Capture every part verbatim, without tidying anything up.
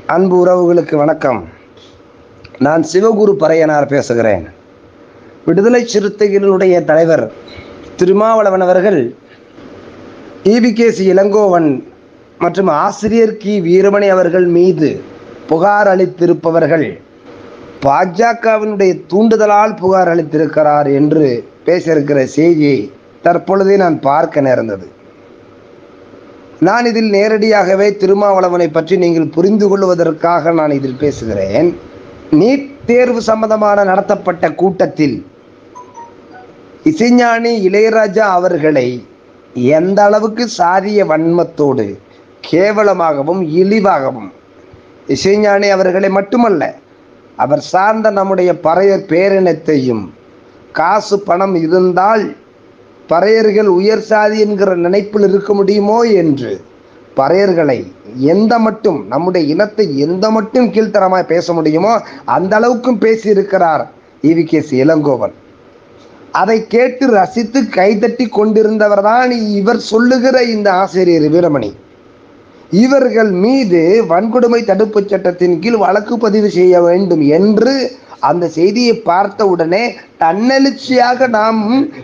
அன்பு உறவுகளுக்கு வணக்கம். நான் சிவகுரு பறையனார் பேசுகிறேன். விடுதலை சிறுத்தைகளுடைய தலைவர் திருமாவளவன் அவர்கள் ஈபிகேசி இளங்கோவன் மற்றும் ஆசிரியர் கி வீரமணி அவர்கள் மீது புகார் அளித்திருப்பவர்கள் பாஜகவினுடைய தூண்டுதலால் புகார் அளித்திருக்கிறார் என்று பேசியிருக்கிற செய்தியை தற்பொழுதே நான் பார்க்க நேர்ந்தது. நான் இதில் நேரடியாகவே திருமாவளவனை பற்றி நீங்கள் புரிந்து கொள்வதற்காக நான் இதில் பேசுகிறேன். நீட் தேர்வு சம்பந்தமான நடத்தப்பட்ட கூட்டத்தில் இசைஞானி இளையராஜா அவர்களை எந்த அளவுக்கு சாதிய வன்மத்தோடு கேவலமாகவும் இழிவாகவும், இசைஞானி அவர்களை மட்டுமல்ல, அவர் சார்ந்த நம்முடைய பறையர் பேரினத்தையும், காசு பணம் இருந்தால் பறையர்கள் உயர் சாதி என்கிற நினைப்பில் இருக்க முடியுமோ என்று பறையர்களை எந்த மட்டும், நம்முடைய இனத்தை எந்த மட்டும் கீழ்த்தரமாய் பேச முடியுமோ அந்த அளவுக்கும் பேசியிருக்கிறார் ஈபிகேசி இளங்கோவன். அதை கேட்டு ரசித்து கைதட்டி கொண்டிருந்தவர் தான் இவர் சொல்லுகிற இந்த ஆசிரியர் வீரமணி. இவர்கள் மீது வன்கொடுமை தடுப்பு சட்டத்தின் கீழ் வழக்கு பதிவு செய்ய வேண்டும் என்று அந்த செய்தியை பார்த்த உடனே தன்னெழுச்சியாக நாம்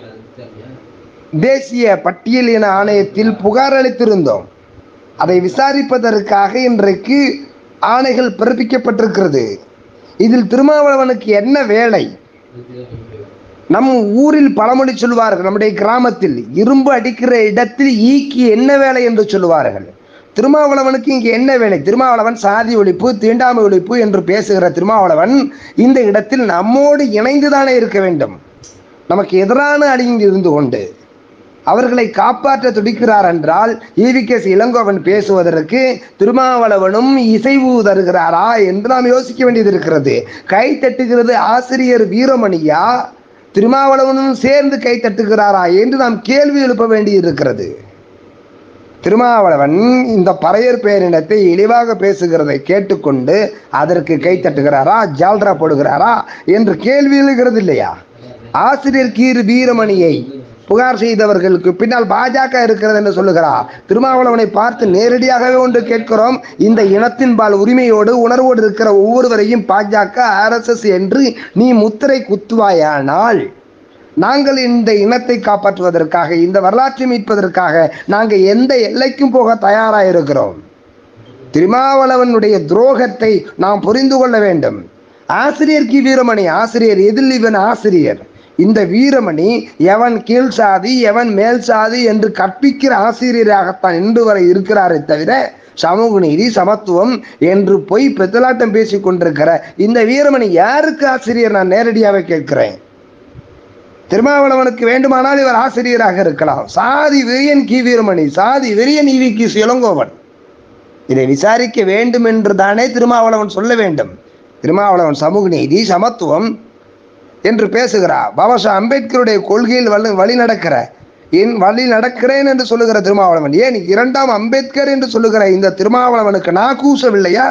தேசிய பட்டியலின ஆணையத்தில் புகார் அளித்திருந்தோம். அதை விசாரிப்பதற்காக இன்றைக்கு ஆணைகள் பிறப்பிக்கப்பட்டிருக்கிறது. இதில் திருமாவளவனுக்கு என்ன வேலை? நம் ஊரில் பழமொழி சொல்வார்கள், நம்முடைய கிராமத்தில் இரும்பு அடிக்கிற இடத்தில் ஈக்கி என்ன வேலை என்று சொல்லுவார்கள். திருமாவளவனுக்கு இங்கே என்ன வேலை? திருமாவளவன் சாதி ஒழிப்பு, தீண்டாமை ஒழிப்பு என்று பேசுகிற திருமாவளவன் இந்த இடத்தில் நம்மோடு இணைந்துதானே இருக்க வேண்டும். நமக்கு எதிரான அணியில் இருந்து கொண்டு அவர்களை காப்பாற்ற துடிக்கிறார் என்றால் ஈபிகேசி இளங்கோவன் பேசுவதற்கு திருமாவளவனும் இசைவு தருகிறாரா என்று நாம் யோசிக்க வேண்டியது இருக்கிறது. கை தட்டுகிறது ஆசிரியர் வீரமணியா, திருமாவளவனும் சேர்ந்து கை தட்டுகிறாரா என்று நாம் கேள்வி எழுப்ப வேண்டி இருக்கிறது. திருமாவளவன் இந்த பறையர் பேரினத்தை இழிவாக பேசுகிறதை கேட்டுக்கொண்டு அதற்கு கை தட்டுகிறாரா, ஜால்ரா போடுகிறாரா என்று கேள்வி எழுகிறது இல்லையா? ஆசிரியர் கி வீரமணியை புகார் செய்தவர்களுக்கு பின்னால் பாஜக இருக்கிறது என்று சொல்லுகிறார். திருமாவளவனை பார்த்து நேரடியாகவே ஒன்று கேட்கிறோம். இந்த இனத்தின்பால் உரிமையோடு உணர்வோடு இருக்கிற ஒவ்வொருவரையும் பாஜக ஆர் எஸ் எஸ் என்று நீ முத்திரை குத்துவாயானால் நாங்கள் இந்த இனத்தை காப்பாற்றுவதற்காக, இந்த வரலாற்றை மீட்பதற்காக நாங்கள் எந்த எல்லைக்கும் போக தயாராக இருக்கிறோம். திருமாவளவனுடைய துரோகத்தை நாம் புரிந்து கொள்ள வேண்டும். ஆசிரியர் கி வீரமணி ஆசிரியர், எதில் இவன் ஆசிரியர்? இந்த வீரமணி எவன் கீழ் சாதி எவன் மேல் சாதி என்று கற்பிக்கிற ஆசிரியராகத்தான் இன்று வரை இருக்கிறாரே தவிர சமூக நீதி சமத்துவம் என்று போய் பெத்தலாட்டம் பேசிக் கொண்டிருக்கிற இந்த வீரமணி யாருக்கு ஆசிரியர்? நான் நேரடியாகவே கேட்கிறேன். திருமாவளவனுக்கு வேண்டுமானால் இவர் ஆசிரியராக இருக்கலாம். சாதி வெறியன் கி வீரமணி, சாதி வெறியன் ஈபிகேசி இளங்கோவன். இதை விசாரிக்க வேண்டும் என்று தானே திருமாவளவன் சொல்ல வேண்டும். திருமாவளவன் சமூக நீதி சமத்துவம் என்று பேசுகிறார். பாபா சாஹ் அம்பேத்கருடைய கொள்கையில் வழி வழி நடக்கிற என் வழி நடக்கிறேன் என்று சொல்லுகிற திருமாவளவன், ஏன் இரண்டாம் அம்பேத்கர் என்று சொல்லுகிற இந்த திருமாவளவனுக்கு நான் கூசவில்லையா?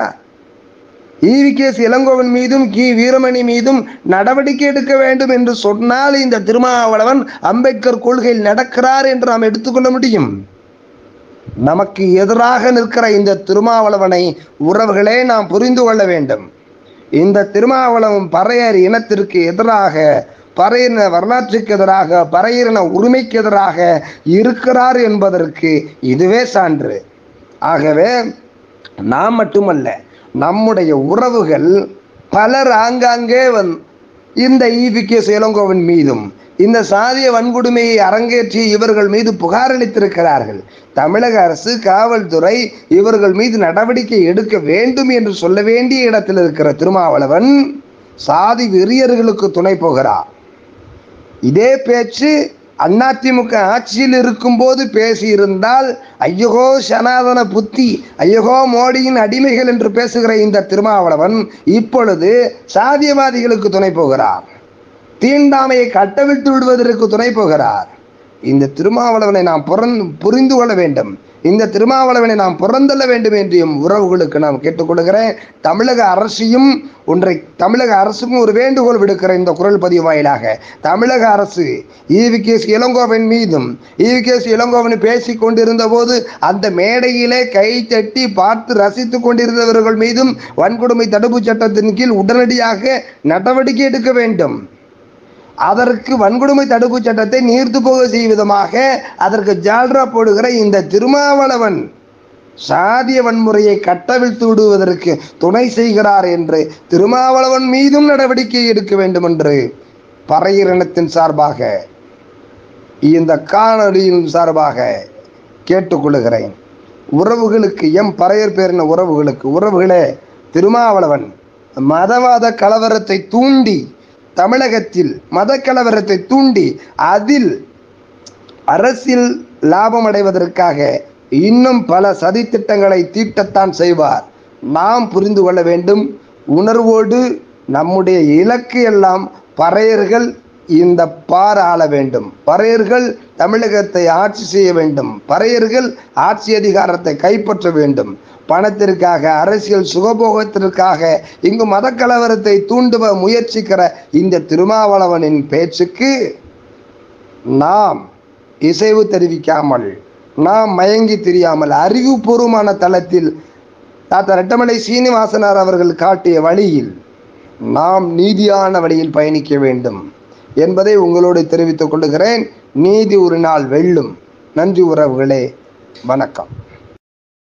ஈபிகேசி இளங்கோவன் மீதும் கி வீரமணி மீதும் நடவடிக்கை எடுக்க வேண்டும் என்று சொன்னால் இந்த திருமாவளவன் அம்பேத்கர் கொள்கையில் நடக்கிறார் என்று நாம் எடுத்துக்கொள்ள முடியும். நமக்கு எதிராக நிற்கிற இந்த திருமாவளவனை உறவுகளே நாம் புரிந்து கொள்ள வேண்டும். இந்த திருமாவளவன் பறையர் இனத்திற்கு எதிராக, பறையின வரலாற்றுக்கு எதிராக, பறையின உரிமைக்கு எதிராக இருக்கிறார் என்பதற்கு இதுவே சான்று. ஆகவே நாம் மட்டுமல்ல, நம்முடைய உறவுகள் பலர் ஆங்காங்கே வந் இந்த ஈபிகேசி இளங்கோவன் மீதும் இந்த சாதிய வன்கொடுமையை அரங்கேற்றி இவர்கள் மீது புகார் அளித்திருக்கிறார்கள். தமிழக அரசு, காவல்துறை இவர்கள் மீது நடவடிக்கை எடுக்க வேண்டும் என்று சொல்ல வேண்டிய இடத்தில் இருக்கிற திருமாவளவன் சாதி வெறியர்களுக்கு துணை போகிறார். இதே பேச்சு அதிமுக ஆட்சியில் இருக்கும்போது பேசியிருந்தால் ஐயகோ சனாதன புத்தி, ஐயகோ மோடியின் அடிமைகள் என்று பேசுகிற இந்த திருமாவளவன் இப்பொழுது சாதியவாதிகளுக்கு துணை போகிறார். தீண்டாமையை கட்டவிழ்த்து விடுவதற்கு துணை போகிறார். இந்த திருமாவளவனை நாம் புரிந்து கொள்ள வேண்டும். இந்த திருமாவளவனை நாம் புறந்தள்ள வேண்டும் என்றும் உறவுகளுக்கு நாம் கேட்டுக்கொள்கிறேன். தமிழக அரசையும் ஒன்றை தமிழக அரசுக்கும் ஒரு வேண்டுகோள் விடுக்கிற இந்த குரல் பதிவு வாயிலாக தமிழக அரசு ஈவி கே சி இளங்கோவன் மீதும் ஈவி கே சி இளங்கோவன் பேசி கொண்டிருந்த போது அந்த மேடையிலே கை தட்டி பார்த்து ரசித்து கொண்டிருந்தவர்கள் மீதும் வன்கொடுமை தடுப்பு சட்டத்தின் கீழ் உடனடியாக நடவடிக்கை எடுக்க வேண்டும். அதற்கு வன்கொடுமை தடுப்பு சட்டத்தை நீர்த்து போக செய்யும் விதமாக அதற்கு ஜால்ரா போடுகிற இந்த திருமாவளவன் சாதிய வன்முறையை கட்டவிழ்த்து விடுவதற்கு துணை செய்கிறார் என்று திருமாவளவன் மீதும் நடவடிக்கை எடுக்க வேண்டும் என்று பறையர் இனத்தின் சார்பாக இந்த காணொலியின் சார்பாக கேட்டுக்கொள்கிறேன். உறவுகளுக்கு எம் பறையர் பேரின உறவுகளுக்கு உறவுகளே, திருமாவளவன் மதவாத கலவரத்தை தூண்டி தமிழகத்தில் மத கலவரத்தை தூண்டி அதில் அரசியல் லாபம் அடைவதற்காக இன்னும் பல சதித்திட்டங்களை தீட்டத்தான் செய்வார். நாம் புரிந்து கொள்ள வேண்டும். உணர்வோடு நம்முடைய இலக்கு எல்லாம் பறையர்கள் இந்த பார் ஆள வேண்டும். பறையர்கள் தமிழகத்தை ஆட்சி செய்ய வேண்டும். பறையர்கள் ஆட்சி அதிகாரத்தை கைப்பற்ற வேண்டும். பணத்திற்காக அரசியல் சுகபோகத்திற்காக இங்கு மத கலவரத்தை தூண்டுவ முயற்சிக்கிற இந்த திருமாவளவனின் பேச்சுக்கு நாம் இசைவு தெரிவிக்காமல், நாம் மயங்கி தெரியாமல் அறிவுபூர்வமான தளத்தில் தாத்தா ரெட்டமலை சீனிவாசனார் அவர்கள் காட்டிய வழியில் நாம் நீதியான வழியில் பயணிக்க வேண்டும் என்பதை உங்களோடு தெரிவித்துக் கொள்கிறேன். நீதி ஒரு நாள் வெல்லும். நன்றி உறவுகளே, வணக்கம்.